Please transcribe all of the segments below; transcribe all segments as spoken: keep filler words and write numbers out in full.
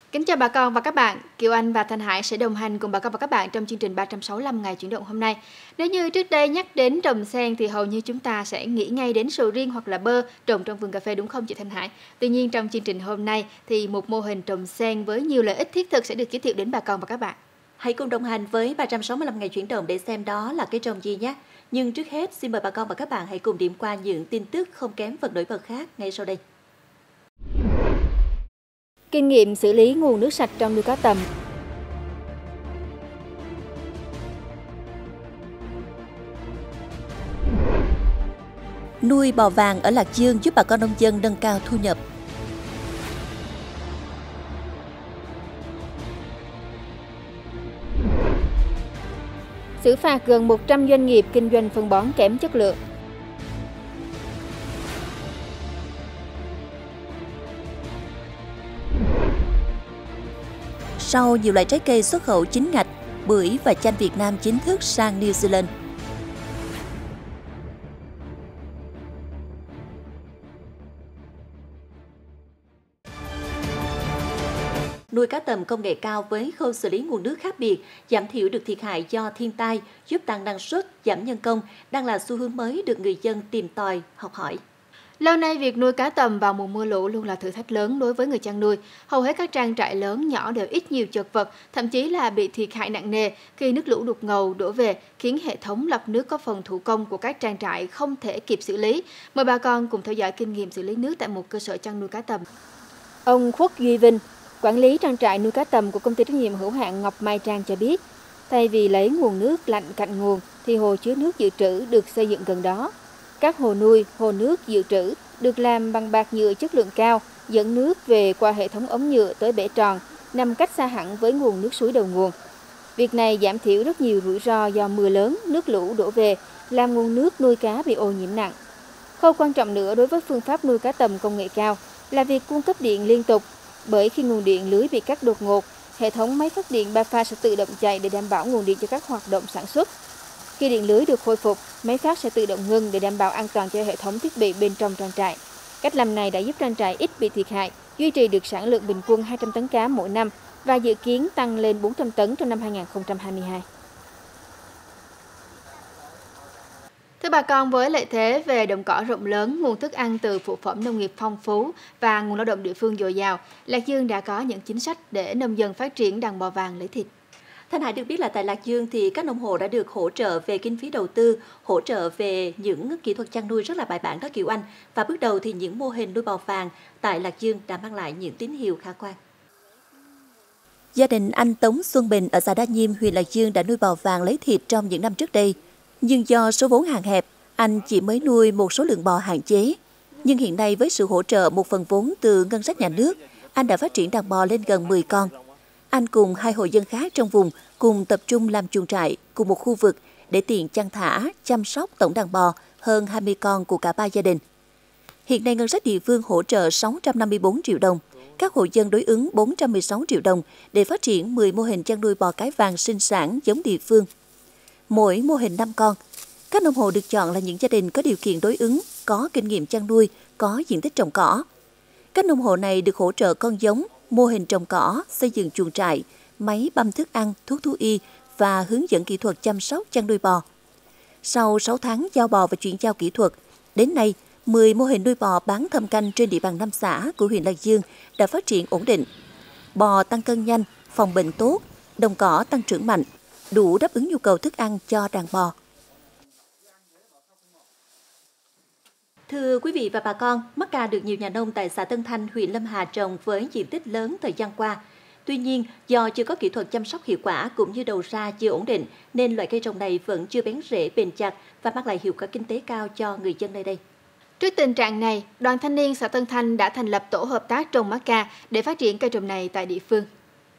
Kính chào bà con và các bạn, Kiều Anh và Thanh Hải sẽ đồng hành cùng bà con và các bạn trong chương trình ba trăm sáu mươi lăm ngày chuyển động hôm nay. Nếu như trước đây nhắc đến trồng sen thì hầu như chúng ta sẽ nghĩ ngay đến sầu riêng hoặc là bơ trồng trong vườn cà phê, đúng không chị Thanh Hải? Tuy nhiên trong chương trình hôm nay thì một mô hình trồng sen với nhiều lợi ích thiết thực sẽ được giới thiệu đến bà con và các bạn. Hãy cùng đồng hành với ba trăm sáu mươi lăm ngày chuyển động để xem đó là cái trồng gì nhé. Nhưng trước hết xin mời bà con và các bạn hãy cùng điểm qua những tin tức không kém phần nổi bật khác ngay sau đây. Kinh nghiệm xử lý nguồn nước sạch trong nuôi cá tầm. Nuôi bò vàng ở Lạc Dương giúp bà con nông dân nâng cao thu nhập. Xử phạt gần một trăm doanh nghiệp kinh doanh phân bón kém chất lượng. Sau nhiều loại trái cây xuất khẩu chính ngạch, bưởi và chanh Việt Nam chính thức sang New Zealand. Nuôi cá tầm công nghệ cao với khâu xử lý nguồn nước khác biệt, giảm thiểu được thiệt hại do thiên tai, giúp tăng năng suất, giảm nhân công, đang là xu hướng mới được người dân tìm tòi, học hỏi. Lâu nay, việc nuôi cá tầm vào mùa mưa lũ luôn là thử thách lớn đối với người chăn nuôi. Hầu hết các trang trại lớn nhỏ đều ít nhiều chật vật, thậm chí là bị thiệt hại nặng nề khi nước lũ đột ngầu đổ về, khiến hệ thống lọc nước có phần thủ công của các trang trại không thể kịp xử lý. Mời bà con cùng theo dõi kinh nghiệm xử lý nước tại một cơ sở chăn nuôi cá tầm. Ông Khuất Duy Vinh, quản lý trang trại nuôi cá tầm của công ty trách nhiệm hữu hạn Ngọc Mai Trang cho biết, thay vì lấy nguồn nước lạnh cạnh nguồn thì hồ chứa nước dự trữ được xây dựng gần đó. Các hồ nuôi, hồ nước dự trữ được làm bằng bạt nhựa chất lượng cao, dẫn nước về qua hệ thống ống nhựa tới bể tròn, nằm cách xa hẳn với nguồn nước suối đầu nguồn. Việc này giảm thiểu rất nhiều rủi ro do mưa lớn, nước lũ đổ về, làm nguồn nước nuôi cá bị ô nhiễm nặng. Khâu quan trọng nữa đối với phương pháp nuôi cá tầm công nghệ cao là việc cung cấp điện liên tục, bởi khi nguồn điện lưới bị cắt đột ngột, hệ thống máy phát điện ba pha sẽ tự động chạy để đảm bảo nguồn điện cho các hoạt động sản xuất. Khi điện lưới được khôi phục, máy phát sẽ tự động ngưng để đảm bảo an toàn cho hệ thống thiết bị bên trong trang trại. Cách làm này đã giúp trang trại ít bị thiệt hại, duy trì được sản lượng bình quân hai trăm tấn cá mỗi năm và dự kiến tăng lên bốn trăm tấn trong năm hai nghìn không trăm hai mươi hai. Thưa bà con, với lợi thế về đồng cỏ rộng lớn, nguồn thức ăn từ phụ phẩm nông nghiệp phong phú và nguồn lao động địa phương dồi dào, Lạc Dương đã có những chính sách để nông dân phát triển đàn bò vàng lấy thịt. Thanh Hải được biết là tại Lạc Dương thì các nông hộ đã được hỗ trợ về kinh phí đầu tư, hỗ trợ về những kỹ thuật chăn nuôi rất là bài bản đó Kiều Anh. Và bước đầu thì những mô hình nuôi bò vàng tại Lạc Dương đã mang lại những tín hiệu khả quan. Gia đình anh Tống Xuân Bình ở xã Đa Nhiêm, huyện Lạc Dương đã nuôi bò vàng lấy thịt trong những năm trước đây. Nhưng do số vốn hạn hẹp, anh chỉ mới nuôi một số lượng bò hạn chế. Nhưng hiện nay với sự hỗ trợ một phần vốn từ ngân sách nhà nước, anh đã phát triển đàn bò lên gần mười con. Anh cùng hai hộ dân khác trong vùng cùng tập trung làm chuồng trại cùng một khu vực để tiện chăn thả, chăm sóc tổng đàn bò hơn hai mươi con của cả ba gia đình. Hiện nay ngân sách địa phương hỗ trợ sáu trăm năm mươi tư triệu đồng, các hộ dân đối ứng bốn trăm mười sáu triệu đồng để phát triển mười mô hình chăn nuôi bò cái vàng sinh sản giống địa phương. Mỗi mô hình năm con, các nông hộ được chọn là những gia đình có điều kiện đối ứng, có kinh nghiệm chăn nuôi, có diện tích trồng cỏ. Các nông hộ này được hỗ trợ con giống, mô hình trồng cỏ, xây dựng chuồng trại, máy băm thức ăn, thuốc thú y và hướng dẫn kỹ thuật chăm sóc chăn nuôi bò. Sau sáu tháng giao bò và chuyển giao kỹ thuật, đến nay, mười mô hình nuôi bò bán thâm canh trên địa bàn năm xã của huyện Lạc Dương đã phát triển ổn định. Bò tăng cân nhanh, phòng bệnh tốt, đồng cỏ tăng trưởng mạnh, đủ đáp ứng nhu cầu thức ăn cho đàn bò. Thưa quý vị và bà con, mắc ca được nhiều nhà nông tại xã Tân Thanh, huyện Lâm Hà trồng với diện tích lớn thời gian qua. Tuy nhiên, do chưa có kỹ thuật chăm sóc hiệu quả cũng như đầu ra chưa ổn định, nên loại cây trồng này vẫn chưa bén rễ bền chặt và mang lại hiệu quả kinh tế cao cho người dân nơi đây. Trước tình trạng này, Đoàn Thanh niên xã Tân Thanh đã thành lập tổ hợp tác trồng mắc ca để phát triển cây trồng này tại địa phương.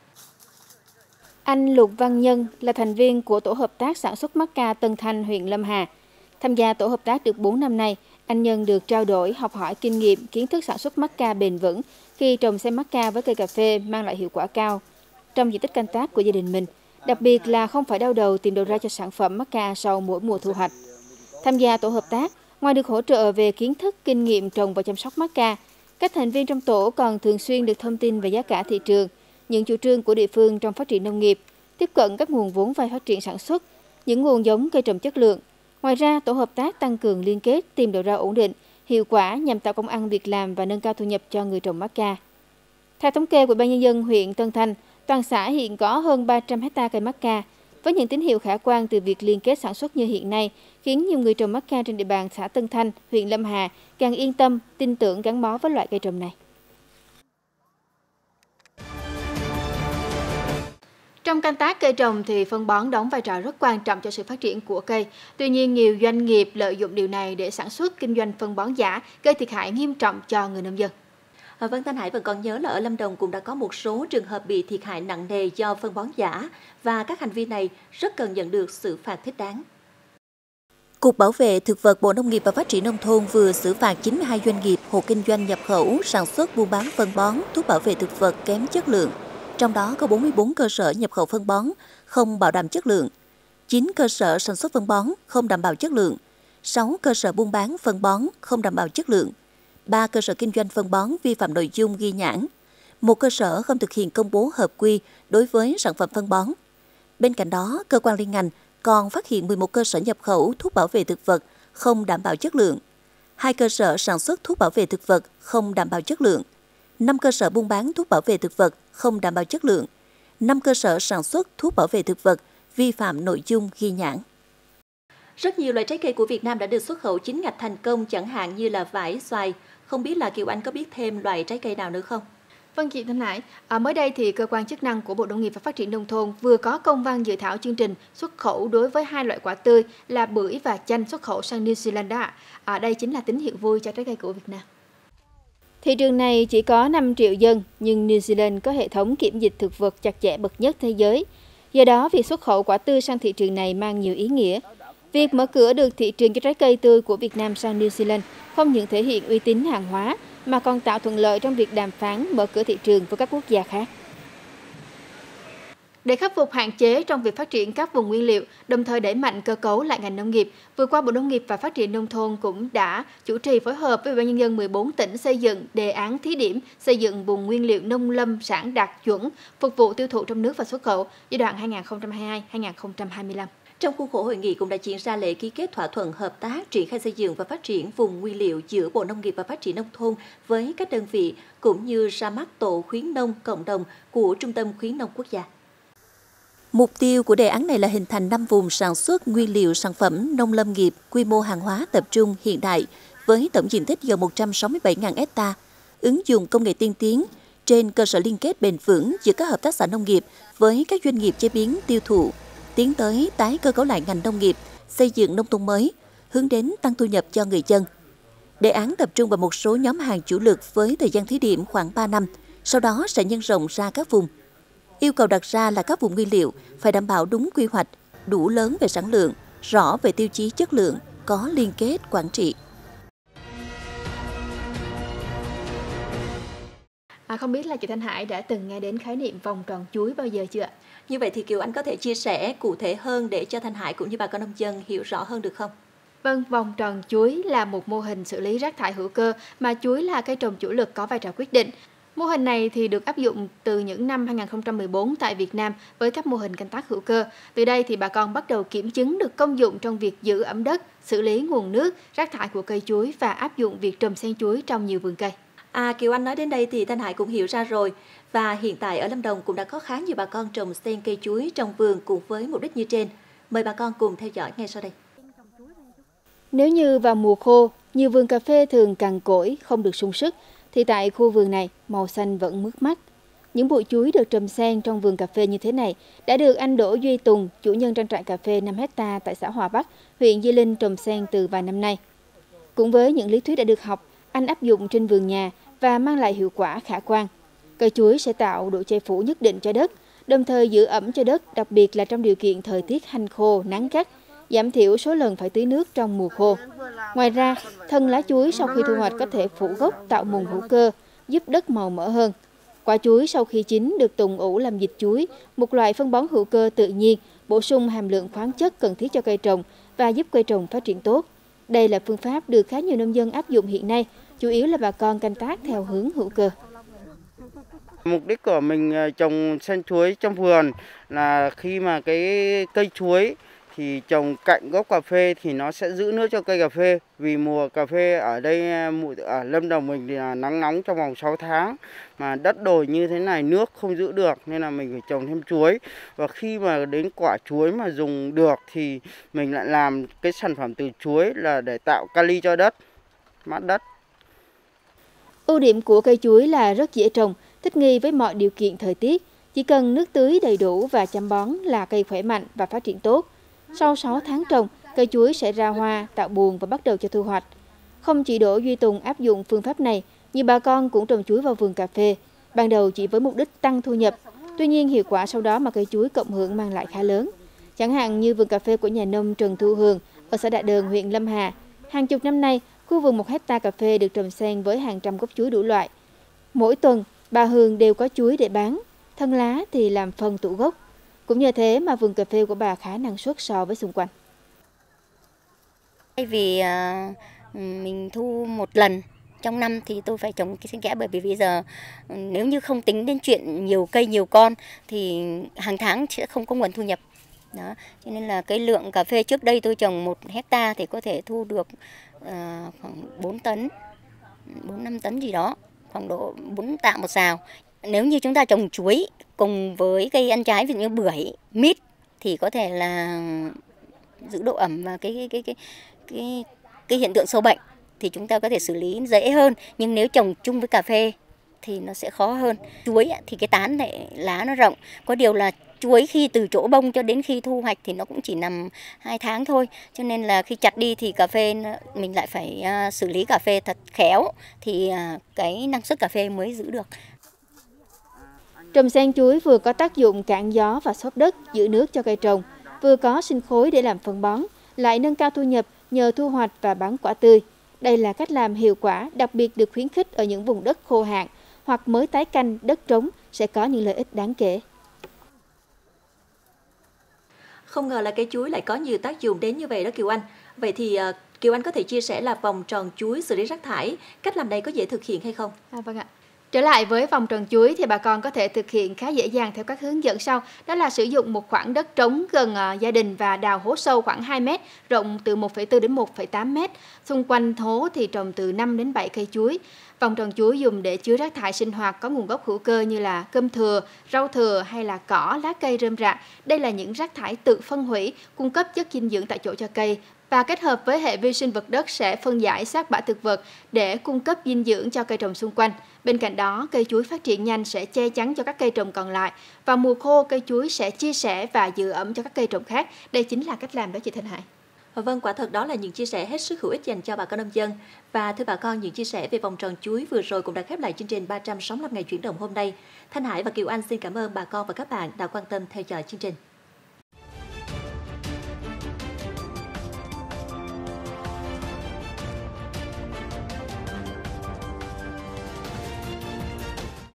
Anh Lục Văn Nhân là thành viên của tổ hợp tác sản xuất mắc ca Tân Thanh, huyện Lâm Hà. Tham gia tổ hợp tác được bốn năm nay, anh Nhân được trao đổi, học hỏi kinh nghiệm, kiến thức sản xuất mắc ca bền vững khi trồng xen mắc ca với cây cà phê mang lại hiệu quả cao trong diện tích canh tác của gia đình mình. Đặc biệt là không phải đau đầu tìm đầu ra cho sản phẩm mắc ca sau mỗi mùa thu hoạch. Tham gia tổ hợp tác, ngoài được hỗ trợ về kiến thức, kinh nghiệm trồng và chăm sóc mắc ca, các thành viên trong tổ còn thường xuyên được thông tin về giá cả thị trường, những chủ trương của địa phương trong phát triển nông nghiệp, tiếp cận các nguồn vốn vay phát triển sản xuất, những nguồn giống cây trồng chất lượng. Ngoài ra, tổ hợp tác tăng cường liên kết, tìm đầu ra ổn định, hiệu quả nhằm tạo công ăn việc làm và nâng cao thu nhập cho người trồng mắc ca. Theo thống kê của Ủy ban Nhân dân huyện Tân Thanh, toàn xã hiện có hơn ba trăm héc ta cây mắc ca. Với những tín hiệu khả quan từ việc liên kết sản xuất như hiện nay, khiến nhiều người trồng mắc ca trên địa bàn xã Tân Thanh, huyện Lâm Hà càng yên tâm, tin tưởng gắn bó với loại cây trồng này. Trong canh tác cây trồng thì phân bón đóng vai trò rất quan trọng cho sự phát triển của cây. Tuy nhiên, nhiều doanh nghiệp lợi dụng điều này để sản xuất kinh doanh phân bón giả, gây thiệt hại nghiêm trọng cho người nông dân. À, vâng, Thanh Hải vẫn còn nhớ là ở Lâm Đồng cũng đã có một số trường hợp bị thiệt hại nặng nề do phân bón giả và các hành vi này rất cần nhận được xử phạt thích đáng. Cục Bảo vệ Thực vật Bộ Nông nghiệp và Phát triển Nông thôn vừa xử phạt chín mươi hai doanh nghiệp, hộ kinh doanh nhập khẩu, sản xuất buôn bán phân bón, thuốc bảo vệ thực vật kém chất lượng. Trong đó có bốn mươi tư cơ sở nhập khẩu phân bón không bảo đảm chất lượng, chín cơ sở sản xuất phân bón không đảm bảo chất lượng, sáu cơ sở buôn bán phân bón không đảm bảo chất lượng, ba cơ sở kinh doanh phân bón vi phạm nội dung ghi nhãn, một cơ sở không thực hiện công bố hợp quy đối với sản phẩm phân bón. Bên cạnh đó, cơ quan liên ngành còn phát hiện mười một cơ sở nhập khẩu thuốc bảo vệ thực vật không đảm bảo chất lượng, hai cơ sở sản xuất thuốc bảo vệ thực vật không đảm bảo chất lượng, năm cơ sở buôn bán thuốc bảo vệ thực vật không đảm bảo chất lượng, năm cơ sở sản xuất thuốc bảo vệ thực vật vi phạm nội dung ghi nhãn. Rất nhiều loại trái cây của Việt Nam đã được xuất khẩu chính ngạch thành công, chẳng hạn như là vải, xoài. Không biết là Kiều Anh có biết thêm loại trái cây nào nữa không? Vâng, chị Thanh Hải, à, mới đây thì cơ quan chức năng của Bộ Nông nghiệp và Phát triển Nông thôn vừa có công văn dự thảo chương trình xuất khẩu đối với hai loại quả tươi là bưởi và chanh xuất khẩu sang New Zealand đó ạ. À, đây chính là tín hiệu vui cho trái cây của Việt Nam. Thị trường này chỉ có năm triệu dân, nhưng New Zealand có hệ thống kiểm dịch thực vật chặt chẽ bậc nhất thế giới. Do đó, việc xuất khẩu quả tươi sang thị trường này mang nhiều ý nghĩa. Việc mở cửa được thị trường cho trái cây tươi của Việt Nam sang New Zealand không những thể hiện uy tín hàng hóa, mà còn tạo thuận lợi trong việc đàm phán mở cửa thị trường với các quốc gia khác. Để khắc phục hạn chế trong việc phát triển các vùng nguyên liệu, đồng thời đẩy mạnh cơ cấu lại ngành nông nghiệp, vừa qua Bộ Nông nghiệp và Phát triển Nông thôn cũng đã chủ trì phối hợp với Ủy ban Nhân dân mười bốn tỉnh xây dựng đề án thí điểm xây dựng vùng nguyên liệu nông lâm sản đạt chuẩn, phục vụ tiêu thụ trong nước và xuất khẩu giai đoạn hai nghìn không trăm hai mươi hai đến hai nghìn không trăm hai mươi lăm. Trong khuôn khổ hội nghị cũng đã diễn ra lễ ký kết thỏa thuận hợp tác triển khai xây dựng và phát triển vùng nguyên liệu giữa Bộ Nông nghiệp và Phát triển Nông thôn với các đơn vị, cũng như ra mắt tổ khuyến nông cộng đồng của Trung tâm Khuyến nông Quốc gia. Mục tiêu của đề án này là hình thành năm vùng sản xuất nguyên liệu sản phẩm nông lâm nghiệp, quy mô hàng hóa tập trung hiện đại với tổng diện tích gần một trăm sáu mươi bảy nghìn héc ta, ứng dụng công nghệ tiên tiến trên cơ sở liên kết bền vững giữa các hợp tác xã nông nghiệp với các doanh nghiệp chế biến tiêu thụ, tiến tới tái cơ cấu lại ngành nông nghiệp, xây dựng nông thôn mới, hướng đến tăng thu nhập cho người dân. Đề án tập trung vào một số nhóm hàng chủ lực với thời gian thí điểm khoảng ba năm, sau đó sẽ nhân rộng ra các vùng. Yêu cầu đặt ra là các vùng nguyên liệu phải đảm bảo đúng quy hoạch, đủ lớn về sản lượng, rõ về tiêu chí chất lượng, có liên kết quản trị. À, không biết là chị Thanh Hải đã từng nghe đến khái niệm vòng tròn chuối bao giờ chưa ạ? Như vậy thì Kiều Anh có thể chia sẻ cụ thể hơn để cho Thanh Hải cũng như bà con nông dân hiểu rõ hơn được không? Vâng, vòng tròn chuối là một mô hình xử lý rác thải hữu cơ mà chuối là cây trồng chủ lực có vai trò quyết định. Mô hình này thì được áp dụng từ những năm hai nghìn không trăm mười bốn tại Việt Nam với các mô hình canh tác hữu cơ. Từ đây thì bà con bắt đầu kiểm chứng được công dụng trong việc giữ ẩm đất, xử lý nguồn nước, rác thải của cây chuối và áp dụng việc trồng xen chuối trong nhiều vườn cây. À, Kiều Anh nói đến đây thì Thanh Hải cũng hiểu ra rồi. Và hiện tại ở Lâm Đồng cũng đã có khá nhiều bà con trồng xen cây chuối trong vườn cùng với mục đích như trên. Mời bà con cùng theo dõi ngay sau đây. Nếu như vào mùa khô, nhiều vườn cà phê thường cằn cỗi, không được sung sức, thì tại khu vườn này màu xanh vẫn mướt mắt. Những bụi chuối được trồng xen trong vườn cà phê như thế này đã được anh Đỗ Duy Tùng, chủ nhân trang trại cà phê năm héc ta tại xã Hòa Bắc, huyện Di Linh trồng xen từ vài năm nay. Cũng với những lý thuyết đã được học, anh áp dụng trên vườn nhà và mang lại hiệu quả khả quan. Cây chuối sẽ tạo độ che phủ nhất định cho đất, đồng thời giữ ẩm cho đất, đặc biệt là trong điều kiện thời tiết hanh khô, nắng gắt, giảm thiểu số lần phải tưới nước trong mùa khô. Ngoài ra, thân lá chuối sau khi thu hoạch có thể phủ gốc tạo mùn hữu cơ, giúp đất màu mỡ hơn. Quả chuối sau khi chín được tùng ủ làm dịch chuối, một loại phân bón hữu cơ tự nhiên, bổ sung hàm lượng khoáng chất cần thiết cho cây trồng và giúp cây trồng phát triển tốt. Đây là phương pháp được khá nhiều nông dân áp dụng hiện nay, chủ yếu là bà con canh tác theo hướng hữu cơ. Mục đích của mình trồng sen chuối trong vườn là khi mà cái cây chuối thì trồng cạnh gốc cà phê thì nó sẽ giữ nước cho cây cà phê. Vì mùa cà phê ở đây, ở Lâm Đồng mình thì là nắng nóng trong vòng sáu tháng. Mà đất đồi như thế này nước không giữ được nên là mình phải trồng thêm chuối. Và khi mà đến quả chuối mà dùng được thì mình lại làm cái sản phẩm từ chuối là để tạo kali cho đất, mát đất. Ưu điểm của cây chuối là rất dễ trồng, thích nghi với mọi điều kiện thời tiết. Chỉ cần nước tưới đầy đủ và chăm bón là cây khỏe mạnh và phát triển tốt. Sau sáu tháng trồng, cây chuối sẽ ra hoa, tạo buồn và bắt đầu cho thu hoạch. Không chỉ Đỗ Duy Tùng áp dụng phương pháp này, nhiều bà con cũng trồng chuối vào vườn cà phê. Ban đầu chỉ với mục đích tăng thu nhập, tuy nhiên hiệu quả sau đó mà cây chuối cộng hưởng mang lại khá lớn. Chẳng hạn như vườn cà phê của nhà nông Trần Thu Hường ở xã Đại Đờn, huyện Lâm Hà. Hàng chục năm nay, khu vườn một hecta cà phê được trồng xen với hàng trăm gốc chuối đủ loại. Mỗi tuần, bà Hường đều có chuối để bán, thân lá thì làm phân tủ gốc. Cũng nhờ thế mà vườn cà phê của bà khá năng suất so với xung quanh. Vì uh, mình thu một lần trong năm thì tôi phải trồng cái xen kẽ, bởi vì bây giờ nếu như không tính đến chuyện nhiều cây nhiều con thì hàng tháng sẽ không có nguồn thu nhập. Đó, cho nên là cái lượng cà phê trước đây tôi trồng một hecta thì có thể thu được uh, khoảng bốn tấn, bốn năm tấn gì đó, khoảng độ bốn tạ một sào. Nếu như chúng ta trồng chuối cùng với cây ăn trái ví dụ như bưởi, mít thì có thể là giữ độ ẩm và cái cái cái cái cái, cái hiện tượng sâu bệnh thì chúng ta có thể xử lý dễ hơn. Nhưng nếu trồng chung với cà phê thì nó sẽ khó hơn. Chuối thì cái tán này lá nó rộng, có điều là chuối khi từ chỗ bông cho đến khi thu hoạch thì nó cũng chỉ nằm hai tháng thôi. Cho nên là khi chặt đi thì cà phê mình lại phải uh, xử lý cà phê thật khéo thì uh, cái năng suất cà phê mới giữ được. Trồng xen chuối vừa có tác dụng cản gió và xốp đất, giữ nước cho cây trồng, vừa có sinh khối để làm phân bón, lại nâng cao thu nhập nhờ thu hoạch và bán quả tươi. Đây là cách làm hiệu quả, đặc biệt được khuyến khích ở những vùng đất khô hạn hoặc mới tái canh đất trống sẽ có những lợi ích đáng kể. Không ngờ là cây chuối lại có nhiều tác dụng đến như vậy đó Kiều Anh. Vậy thì uh, Kiều Anh có thể chia sẻ là vòng tròn chuối xử lý rác thải, cách làm này có dễ thực hiện hay không? À, vâng ạ. Trở lại với vòng tròn chuối thì bà con có thể thực hiện khá dễ dàng theo các hướng dẫn sau. Đó là sử dụng một khoảng đất trống gần uh, gia đình và đào hố sâu khoảng hai mét, rộng từ một phẩy bốn đến một phẩy tám mét. Xung quanh hố thì trồng từ năm đến bảy cây chuối. Vòng tròn chuối dùng để chứa rác thải sinh hoạt có nguồn gốc hữu cơ như là cơm thừa, rau thừa hay là cỏ, lá cây rơm rạ. Đây là những rác thải tự phân hủy, cung cấp chất dinh dưỡng tại chỗ cho cây và kết hợp với hệ vi sinh vật đất sẽ phân giải xác bã thực vật để cung cấp dinh dưỡng cho cây trồng xung quanh. Bên cạnh đó, cây chuối phát triển nhanh sẽ che chắn cho các cây trồng còn lại. Vào mùa khô, cây chuối sẽ chia sẻ và giữ ẩm cho các cây trồng khác. Đây chính là cách làm đó chị Thanh Hải. Vâng, quả thật đó là những chia sẻ hết sức hữu ích dành cho bà con nông dân. Và thưa bà con, những chia sẻ về vòng tròn chuối vừa rồi cũng đã khép lại chương trình ba trăm sáu mươi lăm ngày chuyển động hôm nay. Thanh Hải và Kiều Anh xin cảm ơn bà con và các bạn đã quan tâm theo dõi chương trình.